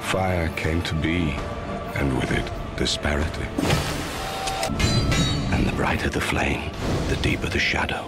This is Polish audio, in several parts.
Fire came to be, and with it, disparity. And the brighter the flame, the deeper the shadow.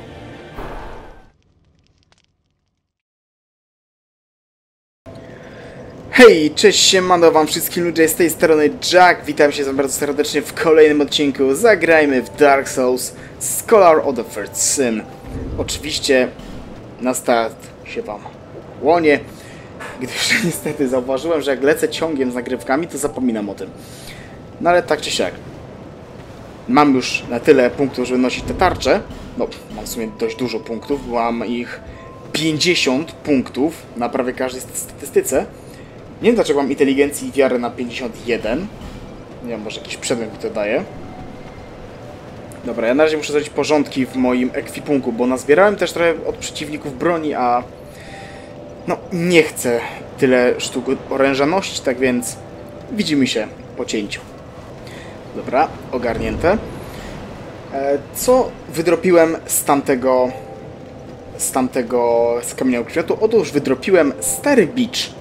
Hej, cześć, siemano wam wszystkim ludzie, z tej strony Jack, witam się bardzo serdecznie w kolejnym odcinku. Zagrajmy w Dark Souls Scholar of the First Sin. Oczywiście na start się wam łonię, gdyż niestety zauważyłem, że jak lecę ciągiem z nagrywkami, to zapominam o tym. No ale tak czy siak, mam już na tyle punktów, żeby nosić te tarcze. No, mam w sumie dość dużo punktów, bo mam ich 50 punktów na prawie każdej statystyce. Nie wiem dlaczego mam inteligencji i wiarę na 51. Nie wiem, może jakiś przedmiot mi to daje. Dobra, ja na razie muszę zrobić porządki w moim ekwipunku, bo nazbierałem też trochę od przeciwników broni, a no nie chcę tyle sztuk oręża nosić, tak więc widzimy się po cięciu. Dobra, ogarnięte. Co wydropiłem z kamienia ukrytu? Otóż wydropiłem stary bicz.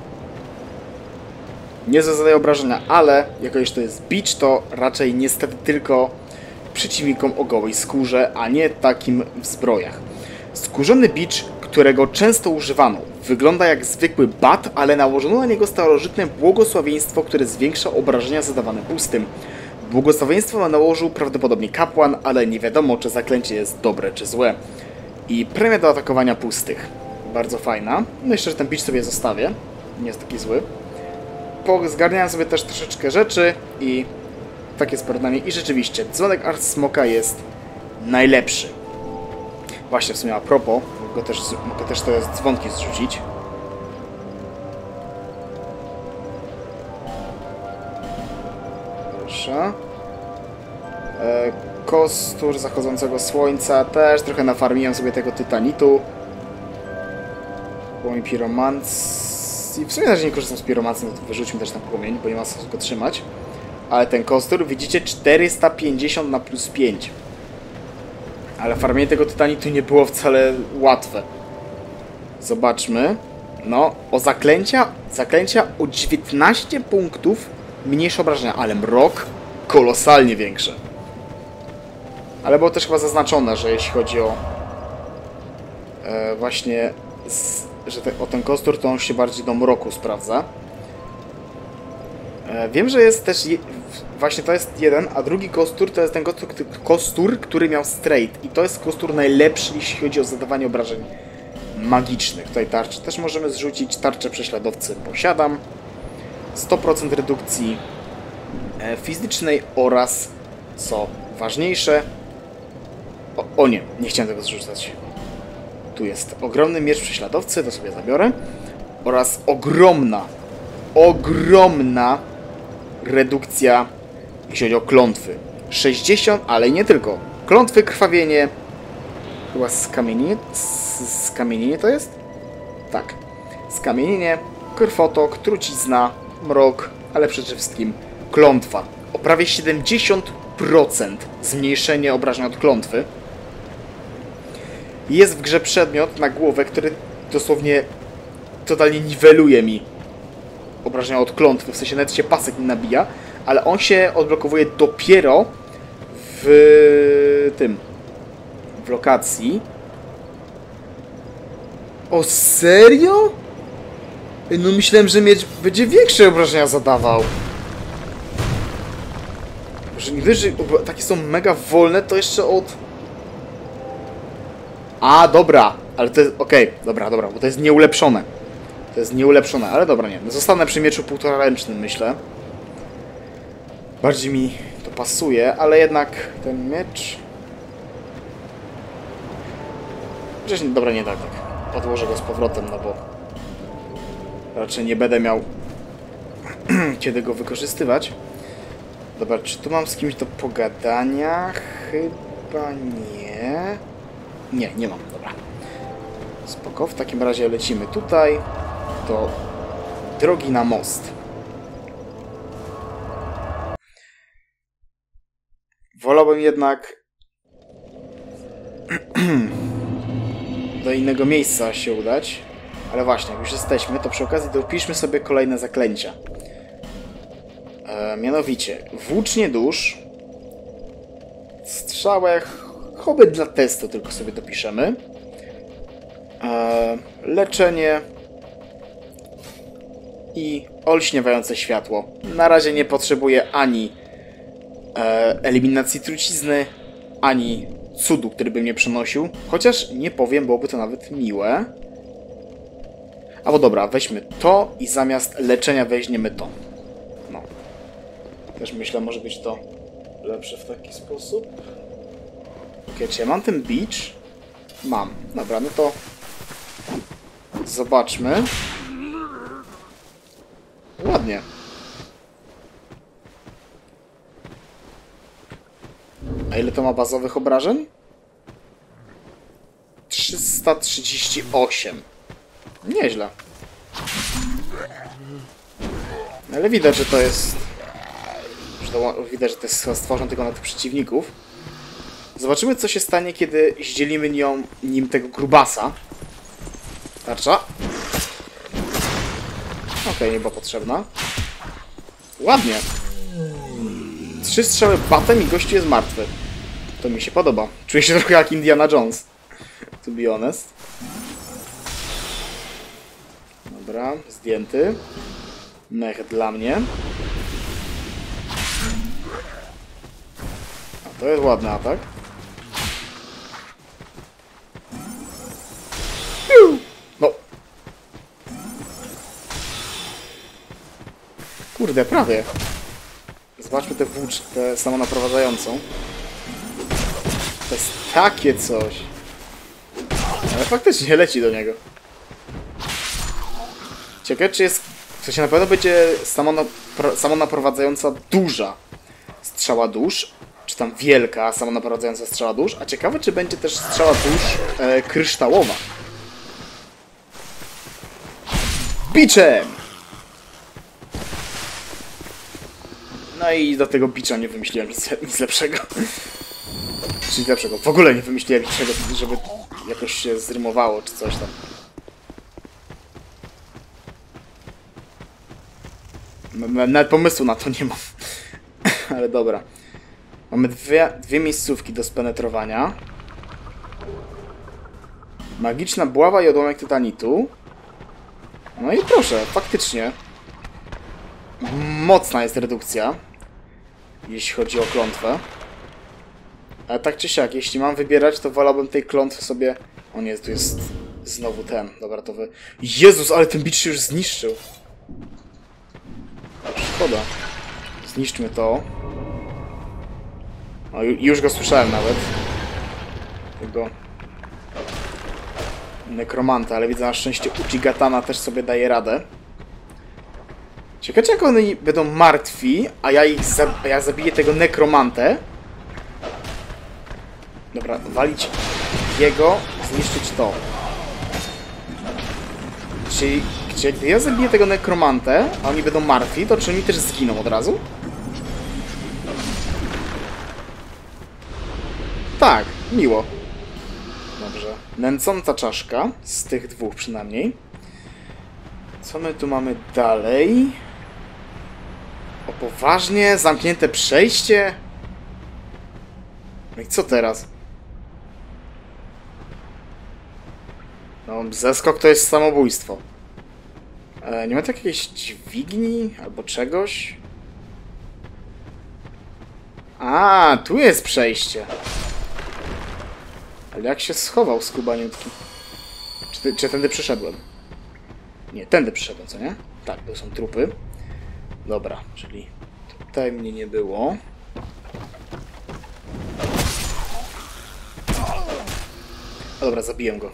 Nie zadaje obrażenia, ale jako już to jest bicz, to raczej niestety tylko przeciwnikom o gołej skórze, a nie takim w zbrojach. Skórzony bicz, którego często używano, wygląda jak zwykły bat, ale nałożono na niego starożytne błogosławieństwo, które zwiększa obrażenia zadawane pustym. Błogosławieństwo nałożył prawdopodobnie kapłan, ale nie wiadomo, czy zaklęcie jest dobre czy złe. I premia do atakowania pustych. Bardzo fajna. Myślę, że ten bicz sobie zostawię. Nie jest taki zły. Zgarniałem sobie też troszeczkę rzeczy i takie jest porównanie. I rzeczywiście, dzwonek Archsmoka jest najlepszy. Właśnie w sumie a propos, mogę też te dzwonki zrzucić. Proszę. Kostur zachodzącego słońca. Też trochę nafarmiłem sobie tego tytanitu. Płomień piromancji. I w sumie na razie nie korzystam z piromancji, no to wyrzućmy też na płomień, bo nie ma sensu go trzymać. Ale ten kostur, widzicie, 450 na plus 5. Ale farmienie tego tytanitu nie było wcale łatwe. Zobaczmy. No, o zaklęcia o 19 punktów mniejsze obrażenia, ale mrok kolosalnie większe. Ale było też chyba zaznaczone, że jeśli chodzi o właśnie o ten kostur, to on się bardziej do mroku sprawdza. Wiem, że jest też właśnie to jest jeden, a drugi kostur to jest ten kostur, który miał straight. I to jest kostur najlepszy, jeśli chodzi o zadawanie obrażeń magicznych. Tutaj tarczy też możemy zrzucić. Tarczę prześladowcy posiadam. 100% redukcji fizycznej oraz, co ważniejsze... O nie, nie chciałem tego zrzucać. Tu jest ogromny miecz prześladowcy, to sobie zabiorę. Oraz ogromna redukcja, jeśli chodzi o klątwy. 60, ale i nie tylko. Klątwy, krwawienie. Chyba skamienienie to jest? Tak. Skamienienie, krwotok, trucizna, mrok, ale przede wszystkim klątwa. O prawie 70% zmniejszenie obrażeń od klątwy. Jest w grze przedmiot na głowę, który dosłownie totalnie niweluje mi obrażenia od klątwy, w sensie nawet się pasek nie nabija, ale on się odblokowuje dopiero w lokacji. O serio? No myślałem, że miecz będzie większe obrażenia zadawał. Że nie wiesz, że takie są mega wolne, to jeszcze od... A, dobra, ale to jest... Okej, dobra, bo to jest nieulepszone. To jest nieulepszone, ale dobra, nie. Zostanę przy mieczu półtoraręcznym, myślę. Bardziej mi to pasuje, ale jednak ten miecz... Dobra, nie tak. Odłożę go z powrotem, no bo... raczej nie będę miał kiedy go wykorzystywać. Dobra, czy tu mam z kimś do pogadania? Chyba nie. Nie mam, dobra. Spoko, w takim razie lecimy tutaj do drogi na most. Wolałbym jednak do innego miejsca się udać. Ale właśnie, jak już jesteśmy, to przy okazji dopiszmy sobie kolejne zaklęcia. Mianowicie, włócznie dusz, strzałę, hobyt dla testu tylko sobie dopiszemy, leczenie i olśniewające światło. Na razie nie potrzebuję ani eliminacji trucizny, ani cudu, który by mnie przenosił. Chociaż nie powiem, byłoby to nawet miłe. Albo dobra, weźmy to i zamiast leczenia weźmiemy to. No. Też myślę, może być to lepsze w taki sposób. Okej, czy ja mam ten beach? Mam. Dobra, no to zobaczmy. Ładnie. A ile to ma bazowych obrażeń? 338. Nieźle. Ale widać, że to jest... Widać, że to jest stworzone tylko na tych przeciwników. Zobaczymy, co się stanie, kiedy zdzielimy nim tego grubasa. Tarcza. Okej, nie była potrzebna. Ładnie. 3 strzały batem i gościu jest martwy. To mi się podoba. Czuję się trochę jak Indiana Jones. To be honest. Dobra, zdjęty. Mech dla mnie. A to jest ładny atak. No. Kurde, prawie. Zobaczmy tę samonaprowadzającą. To jest takie coś. Ale faktycznie leci do niego. Ciekawe, czy jest... To się na pewno będzie samonaprowadzająca duża strzała dusz. Czy tam wielka samonaprowadzająca strzała dusz. A ciekawe, czy będzie też strzała dusz kryształowa. Biczem! No i do tego bicza nie wymyśliłem nic lepszego. Czyli lepszego. W ogóle nie wymyśliłem niczego, żeby jakoś się zrymowało, czy coś tam. Nawet pomysłu na to nie mam. Ale dobra. Mamy dwie miejscówki do spenetrowania. Magiczna buława i odłamek tytanitu. No i proszę, faktycznie. Mocna jest redukcja, jeśli chodzi o klątwę. Ale tak czy siak, jeśli mam wybierać, to wolałbym tej klątwy sobie... O nie, tu jest znowu ten. Dobra, to wy... Jezus, ale ten bicz się już zniszczył. Szkoda. Zniszczmy to. O, już go słyszałem nawet. Tego... Nekromanta, ale widzę na szczęście Uchigatana też sobie daje radę. Ciekawe, jak oni będą martwi, a ja zabiję tego nekromantę. Dobra, walić jego, zniszczyć to. Czyli gdy ja zabiję tego nekromantę, a oni będą martwi, to czy oni też zginą od razu? Tak, miło. Dobrze. Nęcąca czaszka, z tych dwóch przynajmniej. Co my tu mamy dalej? O, poważnie? Zamknięte przejście? No i co teraz? No, zeskok to jest samobójstwo. Nie ma tu jakiejś dźwigni albo czegoś? A, tu jest przejście. Ale jak się schował skubaniutki? Czy tędy przyszedłem? Nie, tędy przyszedłem, co nie? Tak, to są trupy. Dobra, czyli tutaj mnie nie było. A dobra, zabiję go.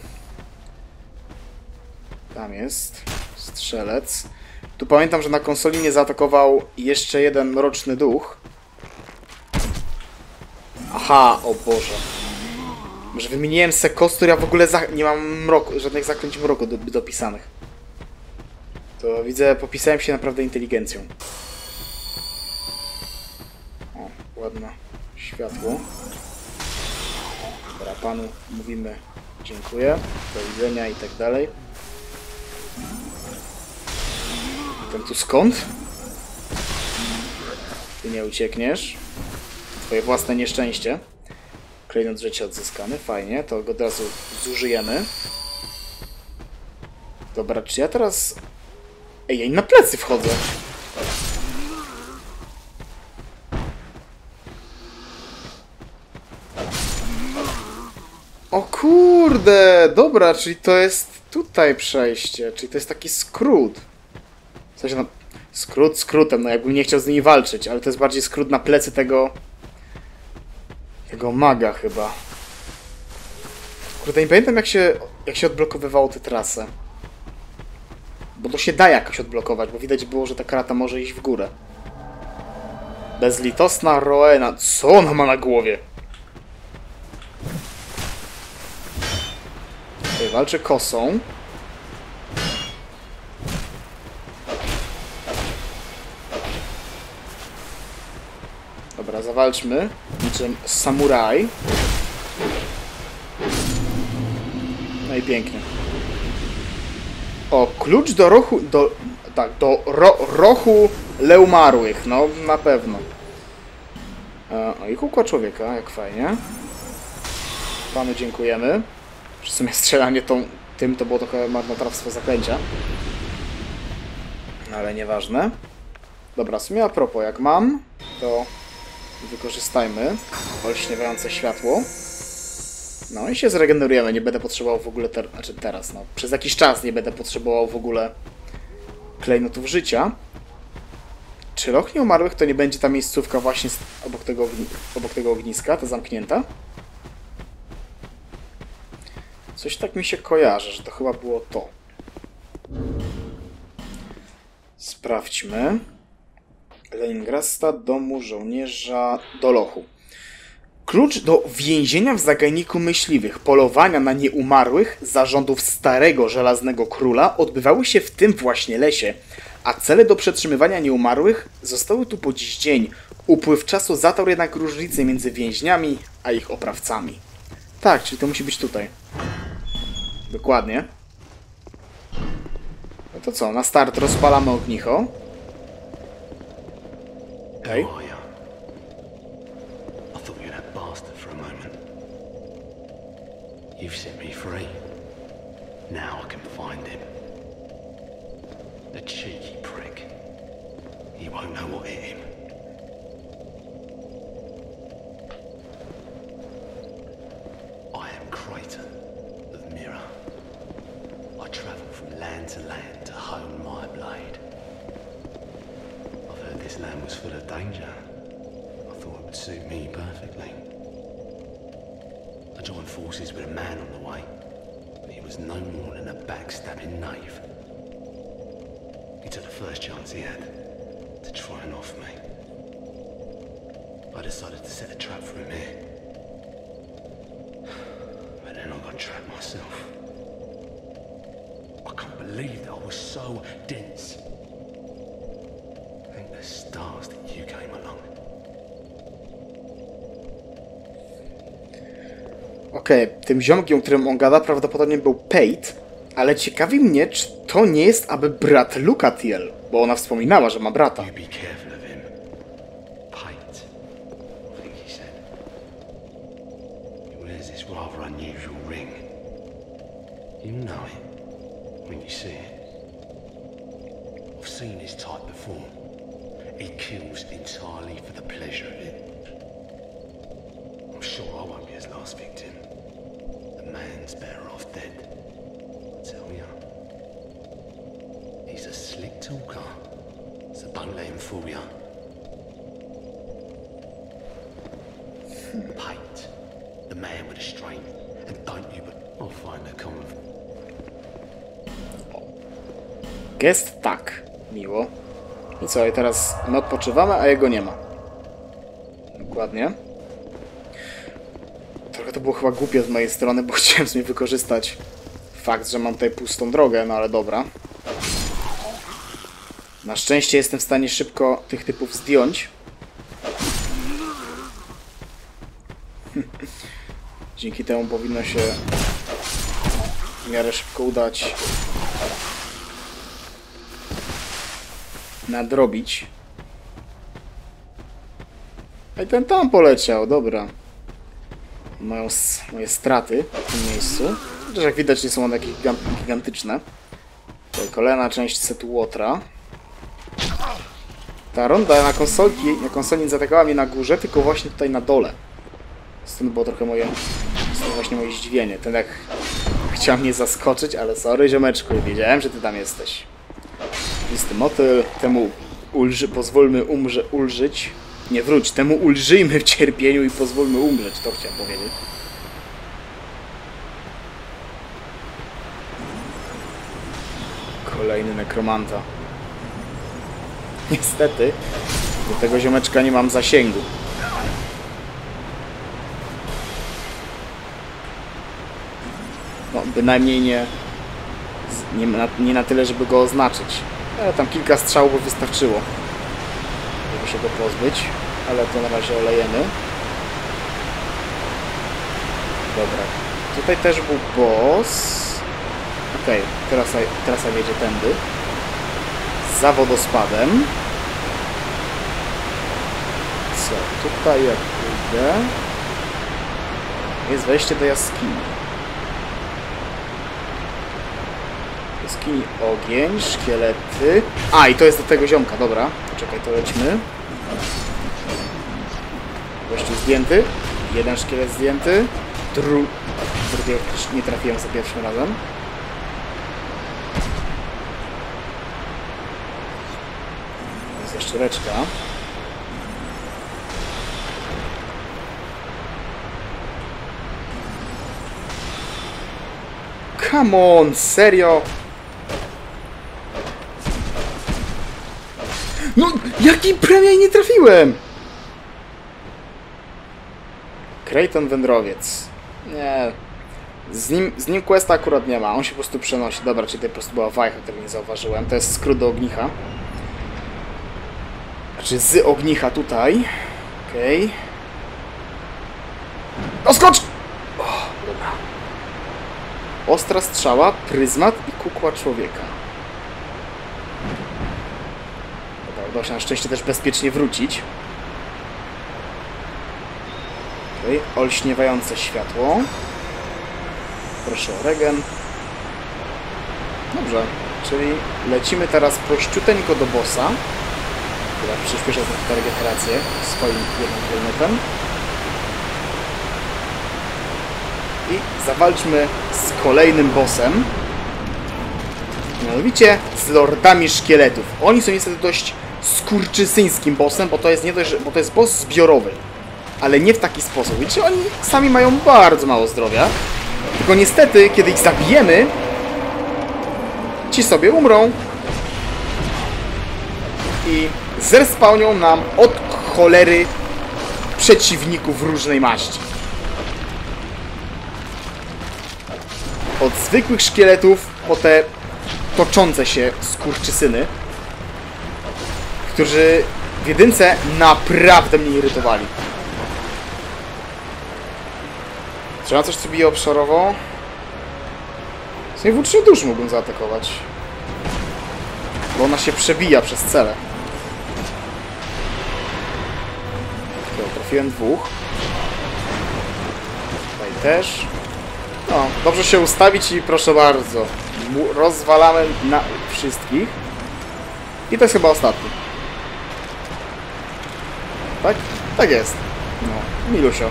Tam jest strzelec. Tu pamiętam, że na konsoli mnie zaatakował jeszcze jeden mroczny duch. Aha, o Boże. Może wymieniłem se kostur, ja w ogóle nie mam żadnych zaklęć mroku dopisanych. To widzę, popisałem się naprawdę inteligencją. O, ładne światło. Dobra, panu mówimy dziękuję, do widzenia i tak dalej. Ten tu skąd? Ty nie uciekniesz. Twoje własne nieszczęście. Klejnot życia odzyskany, fajnie, to go od razu zużyjemy. Dobra, czy ja teraz... Ej, ja im na plecy wchodzę. O kurde, dobra, czyli to jest tutaj przejście, czyli to jest taki skrót. W sensie, no, skrót skrótem, no jakbym nie chciał z nimi walczyć, ale to jest bardziej skrót na plecy tego maga chyba. Kurde, nie pamiętam jak się odblokowywało tę trasę. Bo to się da jakoś odblokować, bo widać było, że ta krata może iść w górę. Bezlitosna Rowena. Co ona ma na głowie? Okay, walczy kosą. Dobra, zawalczmy. Niczym samuraj. No i pięknie. O, klucz do rochu... do rochu leumarłych. No, na pewno. O, i kukła człowieka, jak fajnie. Panu dziękujemy. W sumie strzelanie tym to było trochę marnotrawstwo zaklęcia. No, ale nieważne. Dobra, w sumie a propos, jak mam, to wykorzystajmy olśniewające światło. No i się zregenerujemy. Nie będę potrzebował w ogóle teraz, no. Przez jakiś czas nie będę potrzebował w ogóle klejnotów życia. Czy Roch Nieumarłych to nie będzie ta miejscówka właśnie obok tego ogniska, ta zamknięta? Coś tak mi się kojarzy, że to chyba było to. Sprawdźmy. Leningrasta, domu żołnierza do lochu. Klucz do więzienia w zagajniku myśliwych, polowania na nieumarłych zarządów starego żelaznego króla odbywały się w tym właśnie lesie, a cele do przetrzymywania nieumarłych zostały tu po dziś dzień. Upływ czasu zatarł jednak różnice między więźniami a ich oprawcami. Tak, czyli to musi być tutaj. Dokładnie. No to co, na start rozpalamy ognicho. Okej. Okay. You've set me free. Now I can find him. The cheeky prick. He won't know what hit him. I am Creighton of Mirror. I travel from land to hone my blade. I've heard this land was full of danger. I thought it would suit me perfectly. I joined forces with a man on the way, but he was no more than a backstabbing knave. He took the first chance he had to try and off me. I decided to set a trap for him here. But then I got trapped myself. I can't believe that I was so dense. Thank the stars that you came along. Okej, tym ziomkiem, o którym on gada, prawdopodobnie był Pate, ale ciekawi mnie, czy to nie jest aby brat Lucatiel, bo ona wspominała, że ma brata. You be careful of him. Pate, I think he said. He wears this rather unusual ring. You know it when you see it. I've seen his type before. He kills entirely for the pleasure of it. I'm sure I won't be his last victim. The man's better off dead. I tell you. He's a slick talker, so don't let him fool you. Pate, the man with the strength, and don't you but I'll find a common. Gest tak, miło. I co, i teraz my odpoczywamy, a jego nie ma. Dokładnie. Trochę to było chyba głupie z mojej strony, bo chciałem sobie wykorzystać fakt, że mam tutaj pustą drogę, no ale dobra. Na szczęście jestem w stanie szybko tych typów zdjąć. Dzięki temu powinno się w miarę szybko udać nadrobić. A i ten tam poleciał, dobra. Moje straty w tym miejscu. Chociaż jak widać nie są one jakieś gigantyczne. Tutaj kolejna część setu Łotra. Ta ronda na konsoli nie zaatakowała mnie na górze, tylko właśnie tutaj na dole. Stąd było trochę moje zdziwienie. Ten jak chciał mnie zaskoczyć, ale sorry ziomeczku, wiedziałem, że ty tam jesteś. Listy motyl, temu pozwólmy ulżyć. Nie wróć, temu ulżyjmy w cierpieniu i pozwólmy umrzeć, to chciałem powiedzieć. Kolejny nekromanta. Niestety, do tego ziomeczka nie mam zasięgu. No, bynajmniej nie na tyle, żeby go oznaczyć. Ale tam kilka strzałów by wystarczyło, żeby się go pozbyć. Ale to na razie olejemy. Dobra. Tutaj też był boss. Okej, teraz jedzie tędy. Za wodospadem. Co? Tutaj jak pójdę... Jest wejście do jaskini. Jaskini ogień, szkielety... A, i to jest do tego ziomka, dobra. Poczekaj, to lecimy. Gościu zdjęty. Jeden szkielet zdjęty. Drugi nie trafiłem za pierwszym razem. Jest jeszcze reczka. Come on, serio? No, jaki premia nie trafiłem? Creighton Wędrowiec. Nie. Z nim questa akurat nie ma. On się po prostu przenosi. Dobra, czyli to po prostu była wajcha, której nie zauważyłem. To jest skrót do ognicha. Znaczy z ognicha tutaj. Okej. Okay. Oskocz! Dobra. Ostra strzała, pryzmat i kukła człowieka. Dobra, udało się na szczęście też bezpiecznie wrócić. Okay. Olśniewające światło. Proszę o regen. Dobrze, czyli lecimy teraz prościuteńko do bossa. Chyba przyspieszę tę regenerację swoim 1 km. I zawalczmy z kolejnym bossem. Mianowicie z Lordami Szkieletów. Oni są niestety dość skurczysyńskim bossem, bo to jest boss zbiorowy. Ale nie w taki sposób. Widzicie, oni sami mają bardzo mało zdrowia. Tylko niestety, kiedy ich zabijemy, ci sobie umrą. I zrespawnią nam od cholery przeciwników różnej maści. Od zwykłych szkieletów po te toczące się skurczysyny, którzy w jedynce naprawdę mnie irytowali. Trzeba coś, co bije obszarowo. Z niej włócznie dusz mógłbym zaatakować. Bo ona się przebija przez cele. Okay, trafiłem 2. Tutaj też. No, dobrze się ustawić i proszę bardzo. Rozwalamy na wszystkich. I to jest chyba ostatni. Tak? Tak jest. No, milusio.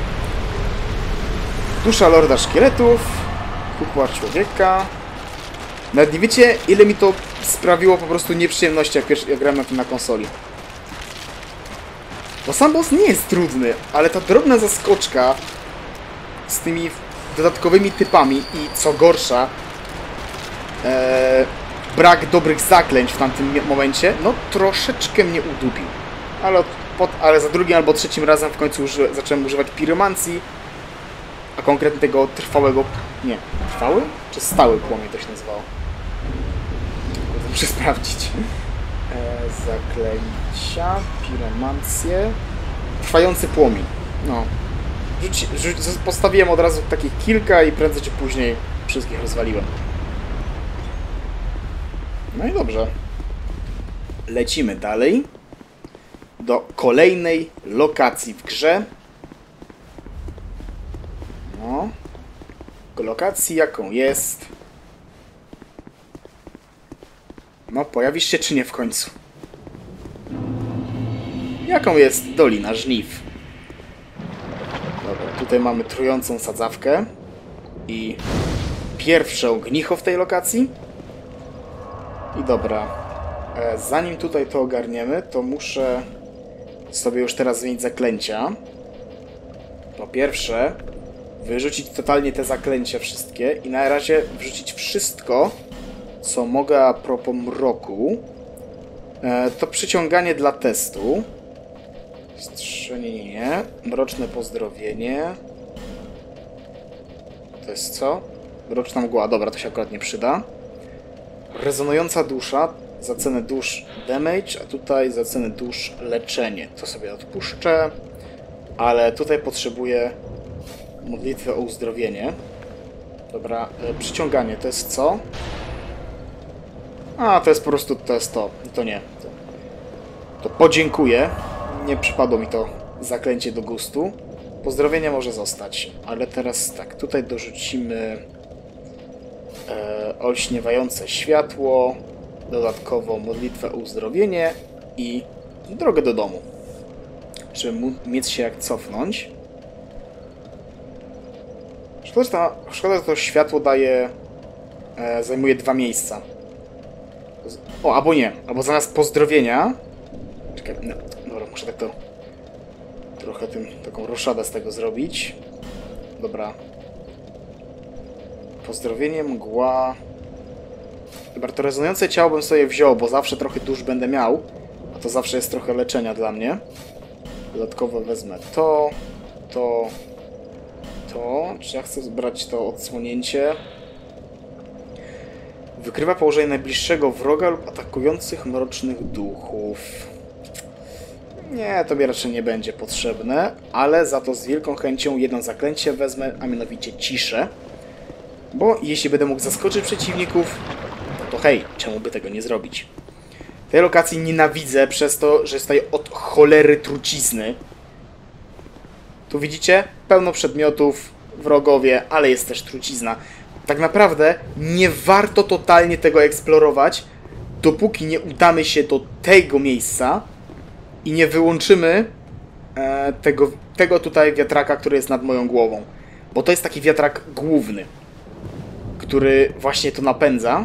Dusza Lorda Szkieletów. Kukła człowieka. Nawet nie wiecie, ile mi to sprawiło po prostu nieprzyjemności, jak grałem na tym na konsoli. Bo sam boss nie jest trudny, ale ta drobna zaskoczka z tymi dodatkowymi typami i co gorsza brak dobrych zaklęć w tamtym momencie, no troszeczkę mnie udupił. Ale za drugim albo trzecim razem w końcu zacząłem używać piromancji, a konkretnie tego trwałego... Nie, trwały? Czy stały płomień to się nazywało? Muszę sprawdzić. Zaklęcia, piromancję... Trwający płomień. No. Postawiłem od razu takich kilka i prędzej czy później wszystkich rozwaliłem. No i dobrze. Lecimy dalej. do kolejnej lokacji w grze. No. Lokacji jaką jest... No, pojawisz się czy nie w końcu? Jaką jest Dolina Żniw? Dobra, tutaj mamy trującą sadzawkę i pierwsze ognicho w tej lokacji. I dobra, zanim tutaj to ogarniemy, to muszę sobie już teraz zmienić zaklęcia. Po pierwsze, wyrzucić totalnie te zaklęcia wszystkie i na razie wrzucić wszystko, co mogę a propos mroku. To przyciąganie dla testu. Strzenienie. Mroczne pozdrowienie. To jest co? Mroczna mgła. Dobra, to się akurat nie przyda. Rezonująca dusza. Za cenę dusz damage, a tutaj za cenę dusz leczenie. To sobie odpuszczę. Ale tutaj potrzebuję modlitwę o uzdrowienie. Dobra, przyciąganie to jest co? A, to jest po prostu, to jest to. To nie. To podziękuję. Nie przypadło mi to zaklęcie do gustu. Pozdrowienie może zostać. Ale teraz tak, tutaj dorzucimy olśniewające światło. Dodatkowo modlitwę o uzdrowienie i drogę do domu. Żeby mieć się jak cofnąć. Szkoda, że to światło daje... zajmuje 2 miejsca. O, albo nie. Albo zamiast pozdrowienia... Czekaj, no, dobra, muszę tak to... Trochę taką roszadę z tego zrobić. Dobra. Pozdrowienie, mgła... Dobra, to rezonujące ciało bym sobie wziął, bo zawsze trochę dusz będę miał. A to zawsze jest trochę leczenia dla mnie. Dodatkowo wezmę to... Czy ja chcę zbrać to odsłonięcie? Wykrywa położenie najbliższego wroga lub atakujących mrocznych duchów. Nie, to mi raczej nie będzie potrzebne, ale za to z wielką chęcią jedno zaklęcie wezmę, a mianowicie ciszę. Bo jeśli będę mógł zaskoczyć przeciwników, to hej, czemu by tego nie zrobić? Tej lokacji nienawidzę przez to, że jest tutaj od cholery trucizny. Tu widzicie? Pełno przedmiotów, wrogowie, ale jest też trucizna. Tak naprawdę nie warto totalnie tego eksplorować, dopóki nie udamy się do tego miejsca i nie wyłączymy tego tutaj wiatraka, który jest nad moją głową. Bo to jest taki wiatrak główny, który właśnie to napędza.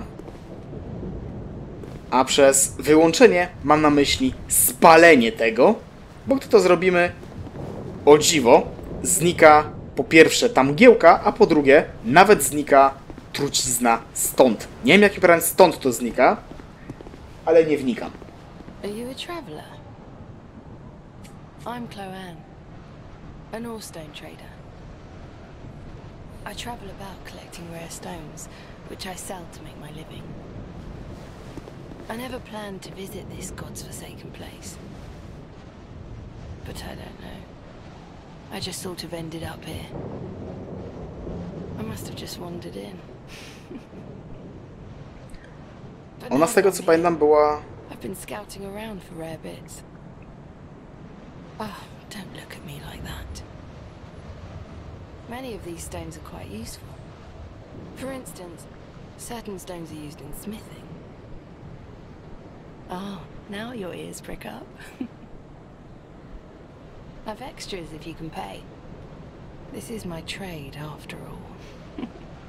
A przez wyłączenie mam na myśli spalenie tego, bo gdy to zrobimy, o dziwo, znika po pierwsze ta mgiełka, a po drugie nawet znika trucizna stąd. Nie wiem, jaki plan stąd to znika, ale nie wnikam. Are you a traveler? I'm Chloanne, an Orstone trader. I travel about collecting rare stones, which I sell to make my living. I never planned to visit this god's forsaken place. But I don't know. I just sort of ended up here. I must have just wandered in. Ona z tego co pamiętam była... I've been scouting around for rare bits. Oh, don't look at me like that. Many of these stones are quite useful. For instance, certain stones are used in smithing. Oh, now your ears prick up. I've extras if you can pay. This is my trade after all.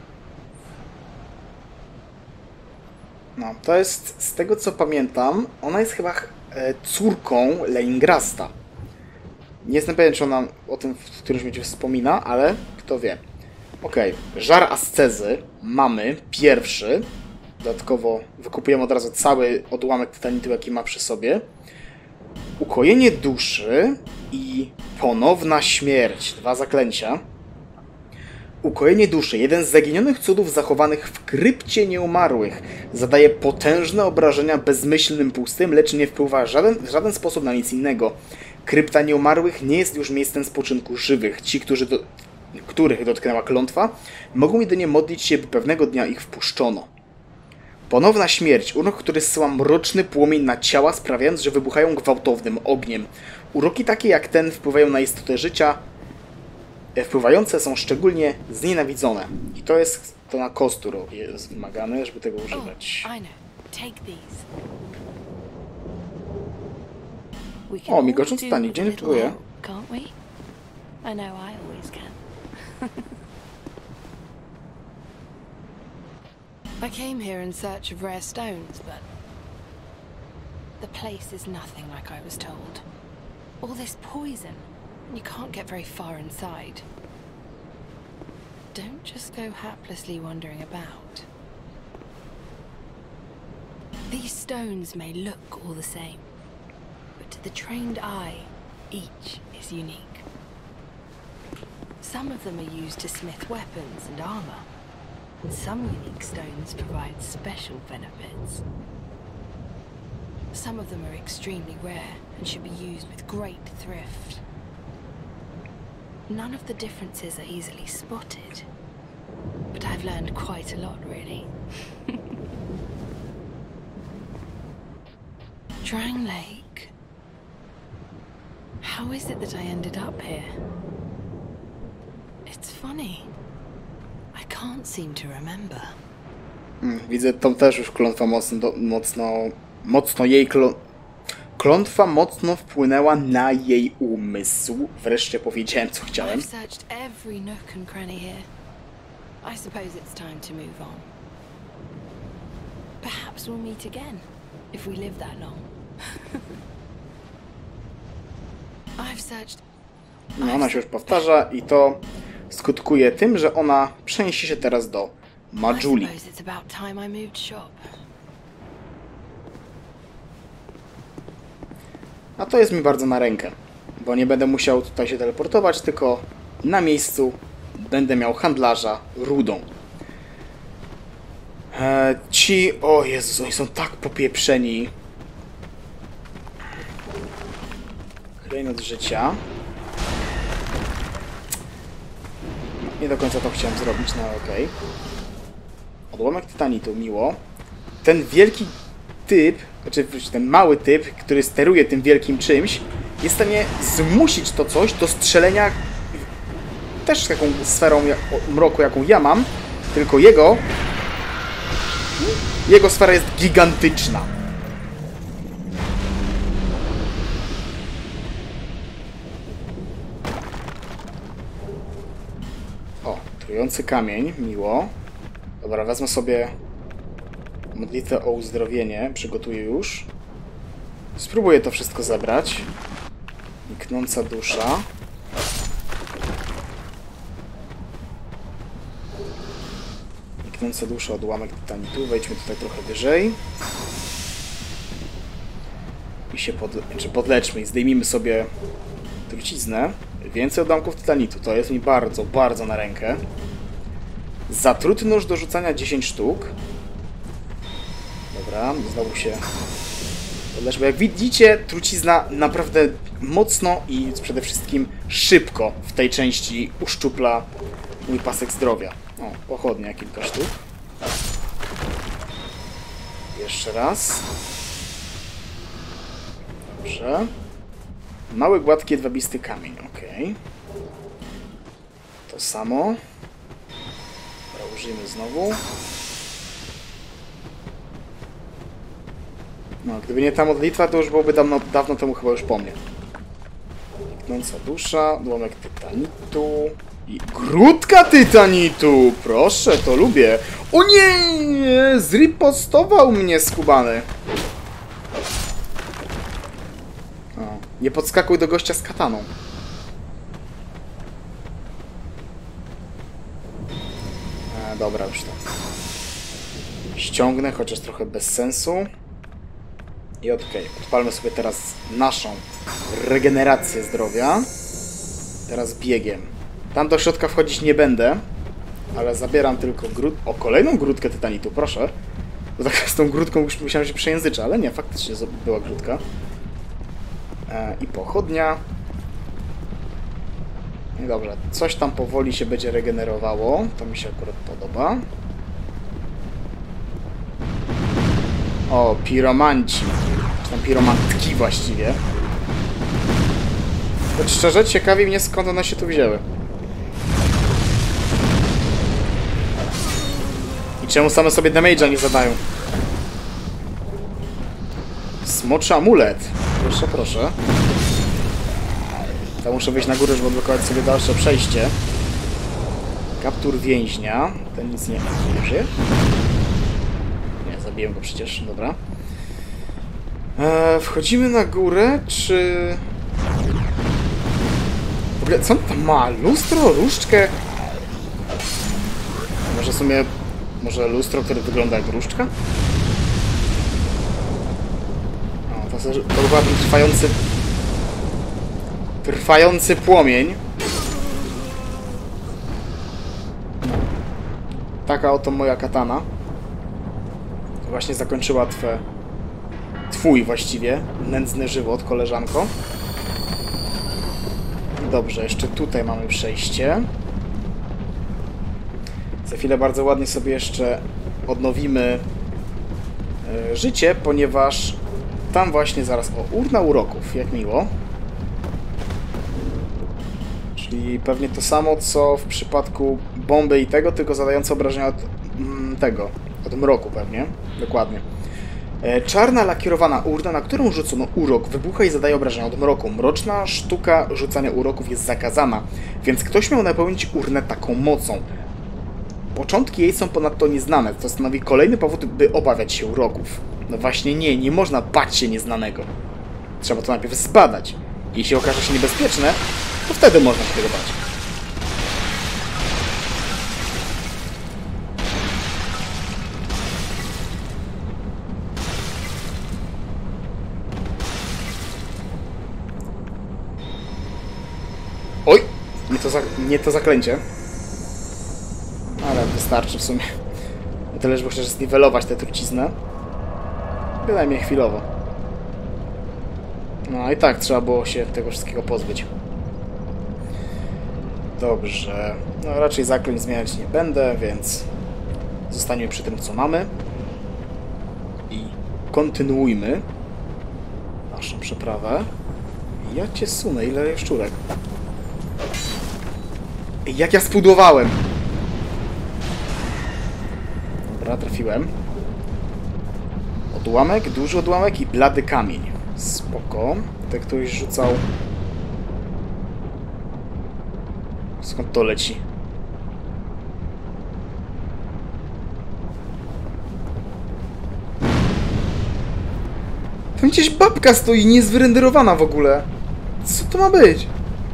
No, to jest, z tego co pamiętam, ona jest chyba córką Leingrasta. Nie jestem pewien, czy ona o tym w którymś będzie wspomina, ale kto wie. Okej, żar ascezy mamy pierwszy. Dodatkowo wykupujemy od razu cały odłamek tytanitu, jaki ma przy sobie. Ukojenie duszy i ponowna śmierć. 2 zaklęcia. Ukojenie duszy. Jeden z zaginionych cudów zachowanych w krypcie nieumarłych. Zadaje potężne obrażenia bezmyślnym pustym, lecz nie wpływa w żaden sposób na nic innego. Krypta nieumarłych nie jest już miejscem spoczynku żywych. Ci, których dotknęła klątwa, mogą jedynie modlić się, by pewnego dnia ich wpuszczono. Ponowna śmierć. Urok, który zsyła mroczny płomień na ciała, sprawiając, że wybuchają gwałtownym ogniem. Uroki takie jak ten wpływają na istotę życia. Wpływające są szczególnie znienawidzone. I to jest to na kostur jest wymagane, żeby tego używać. I know. Take these. O, migocząc stanie, gdzie nie czuję? Can't we? I know I always can. I came here in search of rare stones, but the place is nothing like I was told. All this poison, and you can't get very far inside. Don't just go haplessly wandering about. These stones may look all the same, but to the trained eye, each is unique. Some of them are used to smith weapons and armor, and some unique stones provide special benefits. Some of them are extremely rare and should be used with great thrift. None of the differences are easily spotted, but I've learned quite a lot, really. Drang Lake. How is it that I ended up here? It's funny. I can't seem to remember. Widzę, to też już klątwa mocno jej klątwa mocno wpłynęła na jej umysł. Wreszcie powiedziałem, co chciałem. I've searched every nook and cranny here. I suppose it's time to move on. Perhaps we'll meet again, if we live that long. I've searched. No, ona się już powtarza i to skutkuje tym, że ona przeniesie się teraz do Majuli. I suppose it's about time I moved shop. A to jest mi bardzo na rękę, bo nie będę musiał tutaj się teleportować, tylko na miejscu będę miał handlarza rudą. O Jezus, oni są tak popieprzeni. Klejnot życia. Nie do końca to chciałem zrobić, no okej. Odłamek tytanitu, miło. Ten wielki typ, znaczy ten mały typ, który steruje tym wielkim czymś, jest w stanie zmusić to coś do strzelenia też taką sferą mroku, jaką ja mam, tylko jego sfera jest gigantyczna. O, trujący kamień, miło. Dobra, wezmę sobie modlitwę o uzdrowienie, przygotuję już. Spróbuję to wszystko zebrać. Niknąca dusza. Niknąca dusza, odłamek tytanitu. Wejdźmy tutaj trochę wyżej. I się podleczmy i zdejmijmy sobie truciznę. Więcej odłamków tytanitu. To jest mi bardzo, bardzo na rękę. Zatruty nóż do rzucania 10 sztuk. Dobra, znowu się podlecz, bo jak widzicie, trucizna naprawdę mocno i przede wszystkim szybko w tej części uszczupla mój pasek zdrowia. O, pochodnia kilka sztuk. Jeszcze raz. Dobrze. Mały, gładki, jedwabisty kamień, ok. To samo. Dobra, użyjmy znowu. No, gdyby nie ta modlitwa, to już byłoby dawno temu chyba już po mnie. Niknąca dusza, odłamek tytanitu i grudka tytanitu! Proszę, to lubię. O nie! Zripostował mnie skubany. O, nie podskakuj do gościa z kataną. Dobra, już to ściągnę, chociaż trochę bez sensu. I okej, odpalmy sobie teraz naszą regenerację zdrowia. Teraz biegiem. Tam do środka wchodzić nie będę, ale zabieram tylko o, kolejną grudkę tytanitu, proszę. Bo tak z tą grudką już musiałem się przejęzyczać, ale nie, faktycznie była grudka. I pochodnia. I dobrze, coś tam powoli się będzie regenerowało. To mi się akurat podoba. O, piromanci. Czy tam piromantki właściwie. Choć szczerze, ciekawi mnie, skąd one się tu wzięły. I czemu same sobie damage'a nie zadają? Smoczy amulet. Proszę, proszę. To muszę wyjść na górę, żeby odblokować sobie dalsze przejście. Kaptur więźnia. Ten nic nie żyje. Nie, zabiłem go przecież. Dobra. Wchodzimy na górę, czy... W ogóle, co on tam ma? Lustro? Różdżkę? Może w sumie... Może lustro, które wygląda jak różdżka? O, to chyba ten trwający płomień. Taka oto moja katana. Właśnie zakończyła twój właściwie nędzny żywot, koleżanko. Dobrze, jeszcze tutaj mamy przejście. Za chwilę bardzo ładnie sobie jeszcze odnowimy życie, ponieważ tam właśnie zaraz... O, urna uroków, jak miło. Czyli pewnie to samo, co w przypadku bomby i tego, tylko zadające obrażenia od mroku pewnie. Dokładnie. Czarna lakierowana urna, na którą rzucono urok, wybucha i zadaje obrażenia od mroku. Mroczna sztuka rzucania uroków jest zakazana, więc ktoś miał napełnić urnę taką mocą. Początki jej są ponadto nieznane, co stanowi kolejny powód, by obawiać się uroków. No właśnie nie można bać się nieznanego. Trzeba to najpierw zbadać. Jeśli okaże się niebezpieczne, to wtedy można się tego bać. Oj! Nie to zaklęcie. Ale wystarczy w sumie. Tyle, że muszę zniwelować tę truciznę. Bynajmniej chwilowo. No i tak trzeba było się tego wszystkiego pozbyć. Dobrze. No raczej zaklęć zmieniać nie będę, więc zostaniemy przy tym, co mamy. I kontynuujmy naszą przeprawę. Ja cię sunę, ile jaszczurek. Jak ja spudłowałem! Dobra, trafiłem. Odłamek, duży odłamek i blady kamień. Spoko. Te ktoś rzucał... Skąd to leci? Tam gdzieś babka stoi, nie jest wyrenderowana w ogóle. Co to ma być?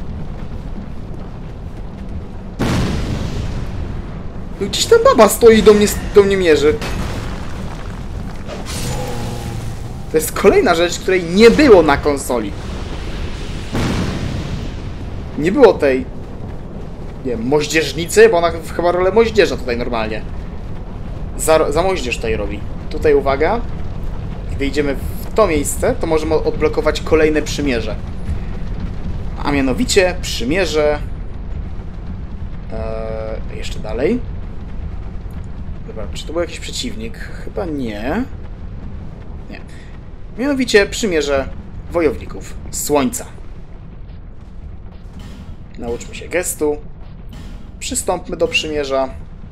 Gdzieś tam baba stoi i do mnie mierzy. To jest kolejna rzecz, której nie było na konsoli. Nie było tej... Nie wiem, moździerznicy, bo ona chyba rolę moździerza tutaj normalnie. Za moździerz tutaj robi. Tutaj uwaga. Gdy idziemy w to miejsce, to możemy odblokować kolejne przymierze. A mianowicie przymierze... jeszcze dalej. Dobra, czy to był jakiś przeciwnik? Chyba nie. Nie. Mianowicie przymierze wojowników Słońca. Nauczmy się gestu. Przystąpmy do przymierza.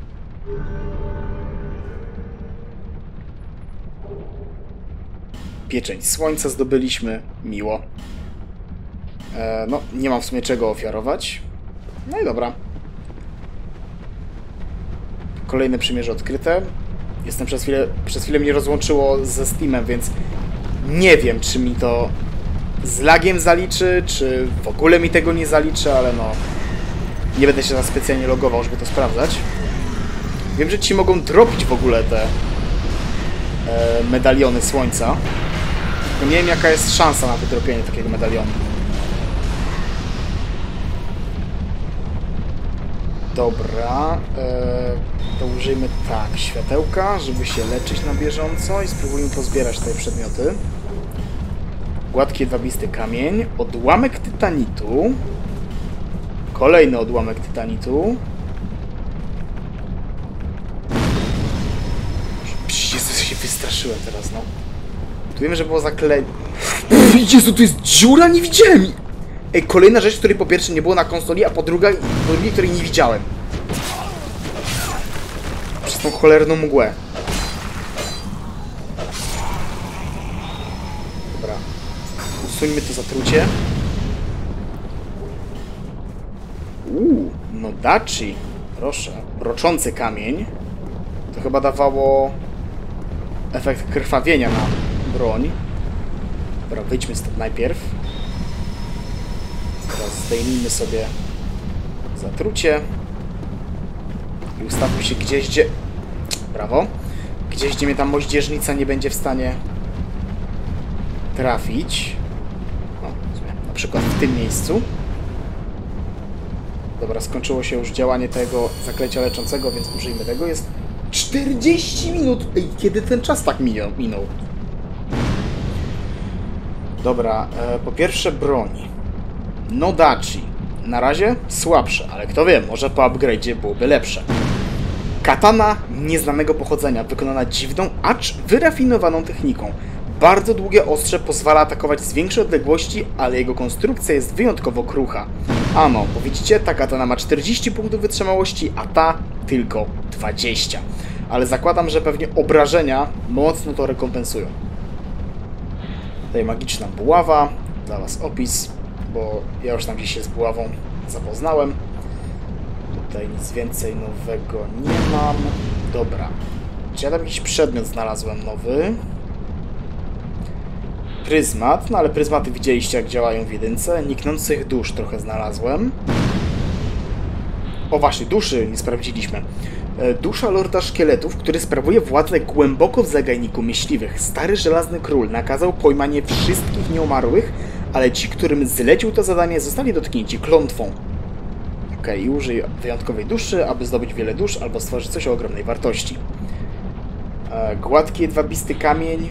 Pieczęć Słońca zdobyliśmy. Miło. No, nie mam w sumie czego ofiarować. No i dobra. Kolejne przymierze odkryte. Jestem przez chwilę mnie rozłączyło ze Steamem, więc nie wiem, czy mi to z lagiem zaliczy, czy w ogóle mi tego nie zaliczy, ale no... Nie będę się za specjalnie logował, żeby to sprawdzać. Wiem, że ci mogą dropić w ogóle te medaliony Słońca. Tylko nie wiem, jaka jest szansa na wydropienie takiego medalionu. Dobra, to użyjmy tak, światełka, żeby się leczyć na bieżąco i spróbujmy pozbierać te przedmioty. Gładki jedwabisty kamień, odłamek tytanitu, kolejny odłamek tytanitu. Jezus, się wystraszyłem. przestraszyłem teraz, no. Tu wiemy, że było zaklęcie. Jezu, tu jest dziura? Nie widziałem! Ej, kolejna rzecz, której po pierwsze nie było na konsoli, a po drugiej, której nie widziałem. Przez tą cholerną mgłę. Dobra. Usuńmy to zatrucie. No daci. Proszę. Broczący kamień. To chyba dawało efekt krwawienia na broń. Dobra, wyjdźmy stąd najpierw. Teraz zdejmijmy sobie zatrucie. I ustawmy się gdzieś, gdzie... Brawo. Gdzieś, gdzie mnie ta moździernica nie będzie w stanie trafić. O, na przykład w tym miejscu. Dobra, skończyło się już działanie tego zaklęcia leczącego, więc użyjmy tego. Jest 40 minut! Ej, kiedy ten czas tak minął? Dobra, po pierwsze broń. No daci. Na razie słabsze, ale kto wie, może po upgrade'zie byłoby lepsze. Katana nieznanego pochodzenia, wykonana dziwną, acz wyrafinowaną techniką. Bardzo długie ostrze pozwala atakować z większej odległości, ale jego konstrukcja jest wyjątkowo krucha. Ano, bo widzicie, ta katana ma 40 punktów wytrzymałości, a ta tylko 20. Ale zakładam, że pewnie obrażenia mocno to rekompensują. Tutaj magiczna buława, dla was opis, bo ja już tam gdzieś się z buławą zapoznałem. Tutaj nic więcej nowego nie mam. Dobra. Czy ja tam jakiś przedmiot znalazłem nowy? Pryzmat, no ale pryzmaty widzieliście, jak działają w jedynce. Niknących dusz trochę znalazłem. O właśnie, duszy nie sprawdziliśmy. Dusza Lorda Szkieletów, który sprawuje władzę głęboko w zagajniku myśliwych. Stary Żelazny Król nakazał pojmanie wszystkich nieumarłych, ale ci, którym zlecił to zadanie, zostali dotknięci klątwą. Okej, użyj wyjątkowej duszy, aby zdobyć wiele dusz albo stworzyć coś o ogromnej wartości. Gładki jedwabisty kamień.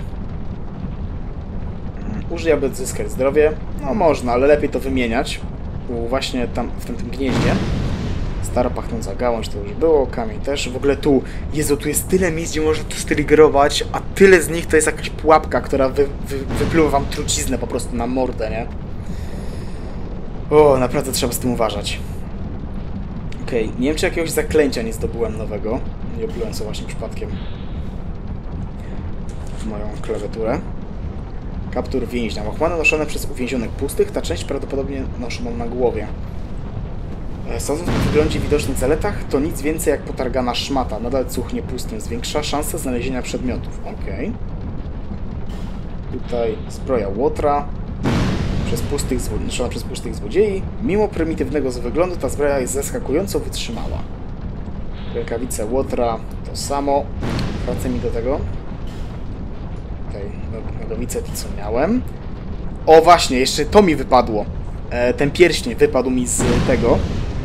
Użyj, aby odzyskać zdrowie. No można, ale lepiej to wymieniać. Właśnie tam, w tym gnieździe. Stara pachnąca gałąź to już było, kamień też. W ogóle tu, Jezu, tu jest tyle miejsc, gdzie można to striggerować, a tyle z nich to jest jakaś pułapka, która wypluwa wam truciznę po prostu na mordę, nie? O, naprawdę trzeba z tym uważać. Okej, nie wiem, czy jakiegoś zaklęcia nie zdobyłem nowego. Nie obiłem co właśnie przypadkiem w moją klawiaturę. Kaptur więźnia. Łachmany noszone przez uwięzionych pustych, ta część prawdopodobnie noszoną na głowie. Sądząc po wyglądzie widocznych zaletach, to nic więcej jak potargana szmata. Nadal cuchnie pustym, zwiększa szansę znalezienia przedmiotów. Okej. Tutaj zbroja Łotra. Noszona przez pustych złodziei. Mimo prymitywnego z wyglądu, ta zbroja jest zaskakująco wytrzymała. Rękawice Łotra to samo. Wracę mi do tego. Tutaj nogawice to co miałem. O właśnie, jeszcze to mi wypadło. Ten pierścień wypadł mi z tego.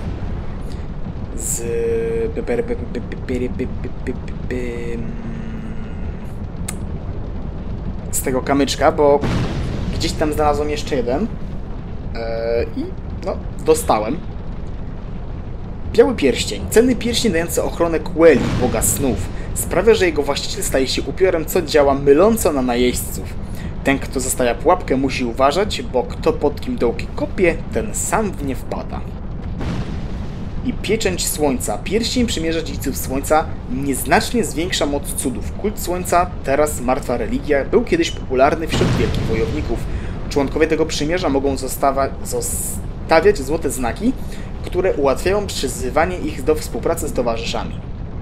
Z tego kamyczka, bo gdzieś tam znalazłem jeszcze jeden. I no, dostałem. Biały pierścień. Cenny pierścień dający ochronę Quelli, boga snów. Sprawia, że jego właściciel staje się upiorem, co działa myląco na najeźdźców. Ten, kto zostawia pułapkę, musi uważać, bo kto pod kim dołki kopie, ten sam w nie wpada. I pieczęć słońca. Pierścień przymierza dziedziców słońca nieznacznie zwiększa moc cudów. Kult słońca, teraz martwa religia, był kiedyś popularny wśród wielkich wojowników. Członkowie tego przymierza mogą zostawiać złote znaki, które ułatwiają przyzywanie ich do współpracy z towarzyszami.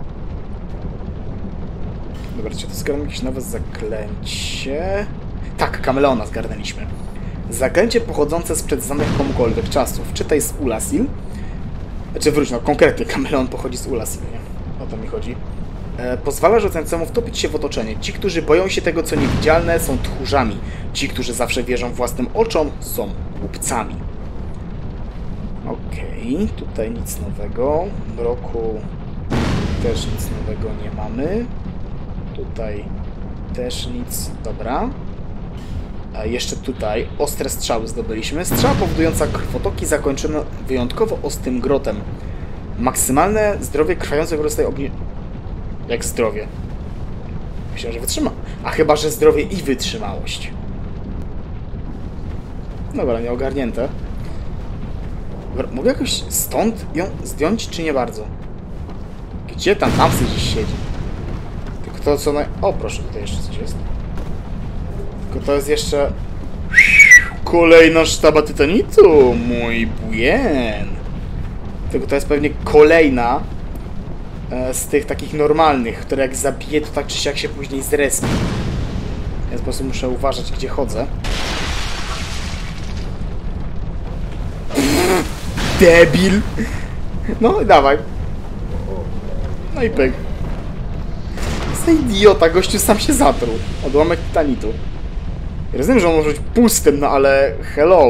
Dobra, czy to zgarnę jakieś nowe zaklęcie? Tak, kameleona zgarnęliśmy. Zaklęcie pochodzące sprzed znanych komukolwiek czasów. Czytaj z Ulasil. Znaczy wróć, no konkretnie kameleon pochodzi z Ulasil, nie? O to mi chodzi. Pozwala rzucającemu wtopić się w otoczenie. Ci, którzy boją się tego, co niewidzialne, są tchórzami. Ci, którzy zawsze wierzą własnym oczom, są głupcami. Okej, tutaj nic nowego. W mroku też nic nowego nie mamy. Tutaj też nic. Dobra. A jeszcze tutaj ostre strzały zdobyliśmy. Strzała powodująca krwotoki zakończona wyjątkowo ostrym grotem. Maksymalne zdrowie krwające wyrostaje jak zdrowie. Myślę, że wytrzyma. A chyba, że zdrowie i wytrzymałość. Dobra, nieogarnięte. Dobra, mogę jakoś stąd ją zdjąć, czy nie bardzo? Gdzie tam? Tam sobie gdzieś siedzi. Tylko to co O, proszę, tutaj jeszcze coś jest. Tylko to jest jeszcze... Kolejna sztaba tytanitu, mój bien. Tylko to jest pewnie kolejna z tych takich normalnych, które jak zabiję, to tak czy siak się później zrespi. Więc po prostu muszę uważać, gdzie chodzę. Debil! No i dawaj. No i pyk. Za idiota, gościu sam się zatruł. Odłamek titanitu. Rozumiem, że on może być pustym, no ale hello.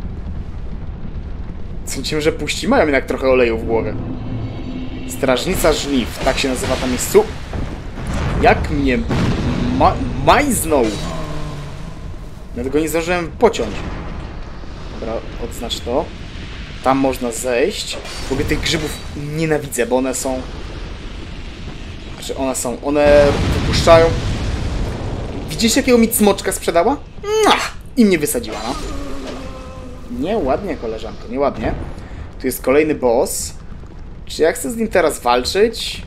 Sądzimy, że puści mają jednak trochę oleju w głowie. Strażnica żniw, tak się nazywa tam miejscu. Jak mnie majznął. Dlatego nie zdążyłem pociąć. Dobra, odznacz to. Tam można zejść. W ogóle tych grzybów nienawidzę, bo one są... Znaczy one wypuszczają... Widzisz, jakiego mi cmoczka sprzedała? I mnie wysadziła, no. Nieładnie, koleżanko, nieładnie. Tu jest kolejny boss. Czy ja chcę z nim teraz walczyć?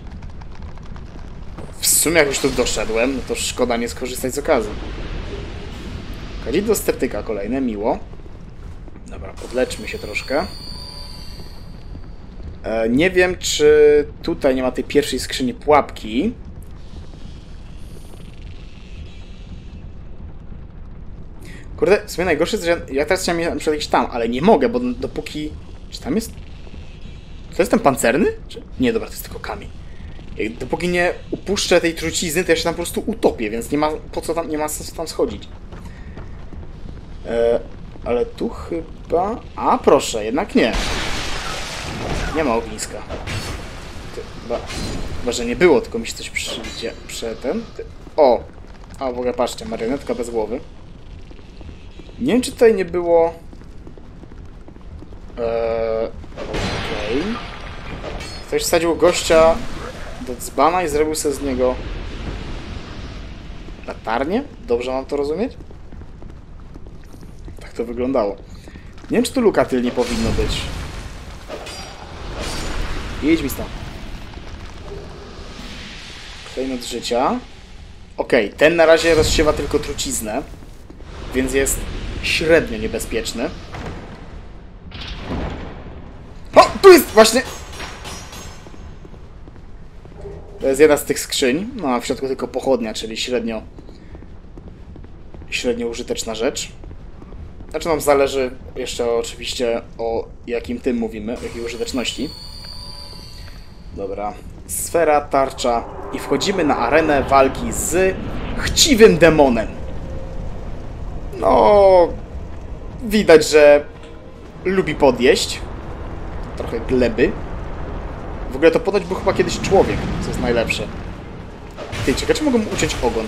W sumie jak już tu doszedłem, no to szkoda nie skorzystać z okazji. Kadzidło sceptyka kolejne, miło. Dobra, podleczmy się troszkę. Nie wiem, czy tutaj nie ma tej pierwszej skrzyni pułapki. Kurde, w sumie najgorsze jest, że ja teraz chciałem przejść tam, ale nie mogę, bo dopóki... Czy tam jest? To jest ten pancerny? Czy... Nie, dobra, to jest tylko kamień. Dopóki nie upuszczę tej trucizny, to ja się tam po prostu utopię, więc nie ma po co tam, nie ma sensu tam schodzić. Ale tu chyba... A, proszę, jednak nie. Nie ma ogniska. Chyba, że nie było, tylko mi się coś przyjdzie ten. O! A w ogóle patrzcie, marionetka bez głowy. Nie wiem, czy tutaj nie było... Okej. Ktoś wsadził gościa do dzbana i zrobił sobie z niego... latarnię? Dobrze mam to rozumieć? Tak to wyglądało. Nie wiem, czy tu luka tylnie powinno być. Jedź mi stąd. Klejnot życia. Okej, ten na razie rozsiewa tylko truciznę, więc jest średnio niebezpieczny. O! Tu jest właśnie! To jest jedna z tych skrzyń. No, a w środku tylko pochodnia, czyli średnio użyteczna rzecz. Znaczy nam zależy jeszcze oczywiście o jakim tym mówimy, o jakiej użyteczności. Dobra. Sfera, tarcza i wchodzimy na arenę walki z chciwym demonem. No... Widać, że lubi podjeść. Trochę gleby. W ogóle to ponoć był chyba kiedyś człowiek, co jest najlepsze. Ty, czekaj, czy mogę mu uciąć ogon?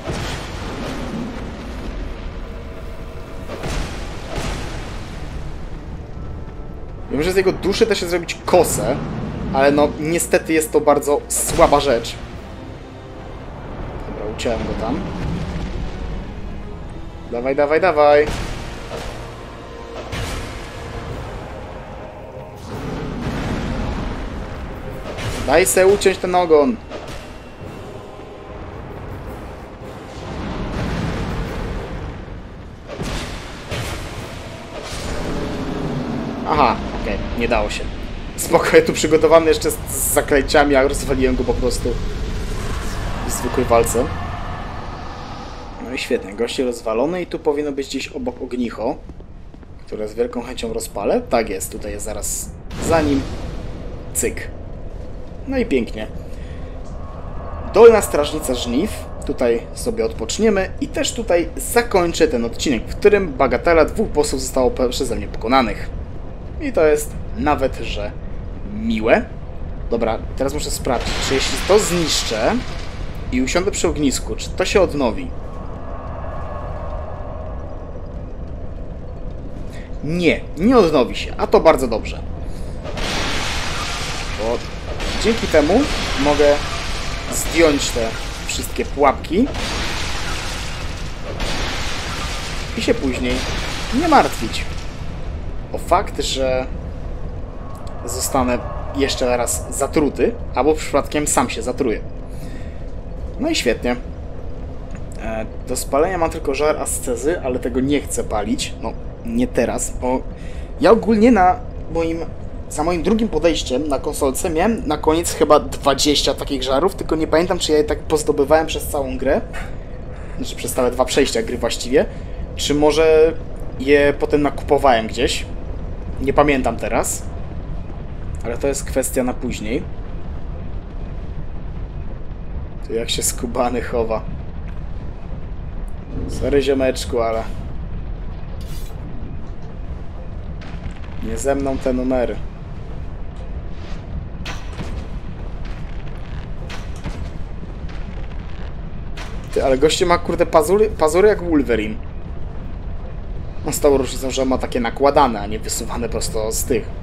Wiem, że z jego duszy da się zrobić kosę, ale no niestety jest to bardzo słaba rzecz. Dobra, uciąłem go tam. Dawaj, dawaj, dawaj. Daj se uciąć ten ogon. Aha, okej, nie dało się. Spokojnie, tu przygotowany jeszcze z zaklęciami, a rozwaliłem go po prostu w zwykłej walce. No i świetnie, goście rozwalony i tu powinno być gdzieś obok ognicho, które z wielką chęcią rozpalę. Tak jest, tutaj jest zaraz za nim. Cyk. No i pięknie. Dolna Strażnica Żniw. Tutaj sobie odpoczniemy i też tutaj zakończę ten odcinek, w którym bagatela 2 bossów zostało przeze mnie pokonanych. I to jest nawet, że miłe. Dobra, teraz muszę sprawdzić, czy jeśli to zniszczę i usiądę przy ognisku, czy to się odnowi. Nie, nie odnowi się, a to bardzo dobrze. Bo dzięki temu mogę zdjąć te wszystkie pułapki i się później nie martwić o fakt, że zostanę jeszcze raz zatruty, albo przypadkiem sam się zatruję. No i świetnie. Do spalenia mam tylko żar ascezy, ale tego nie chcę palić. No, nie teraz, bo ja ogólnie za moim drugim podejściem na konsolce miałem na koniec chyba 20 takich żarów, tylko nie pamiętam, czy ja je tak pozdobywałem przez całą grę, znaczy przez całe 2 przejścia gry właściwie, czy może je potem nakupowałem gdzieś. Nie pamiętam teraz, ale to jest kwestia na później. To jak się skubany chowa. Sorry ziomeczku, ale nie ze mną te numery. Ty, ale goście ma kurde pazury jak Wolverine. No z tą różnicą, że ma takie nakładane, a nie wysuwane prosto z tych.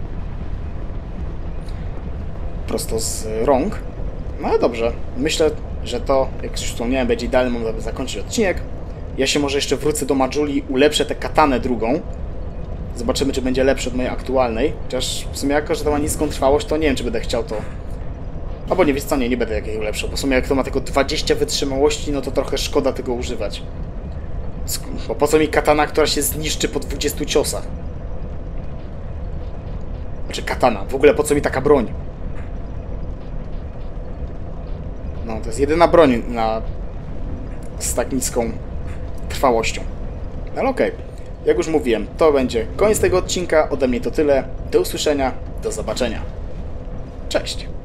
Prosto z rąk. No ale dobrze. Myślę, że to, jak już wspomniałem, będzie idealny moment, aby zakończyć odcinek. Ja się może jeszcze wrócę do Majuli, ulepszę tę katanę drugą. Zobaczymy, czy będzie lepsze od mojej aktualnej. Chociaż w sumie jako, że to ma niską trwałość, to nie wiem, czy będę chciał to... Albo nie, wiesz co, nie będę jakiej ulepszał. Bo w sumie jak to ma tylko 20 wytrzymałości, no to trochę szkoda tego używać. Bo po co mi katana, która się zniszczy po 20 ciosach? Znaczy katana. W ogóle po co mi taka broń? No, to jest jedyna broń z tak niską trwałością. Ale okej. Jak już mówiłem, to będzie koniec tego odcinka. Ode mnie to tyle. Do usłyszenia. Do zobaczenia. Cześć.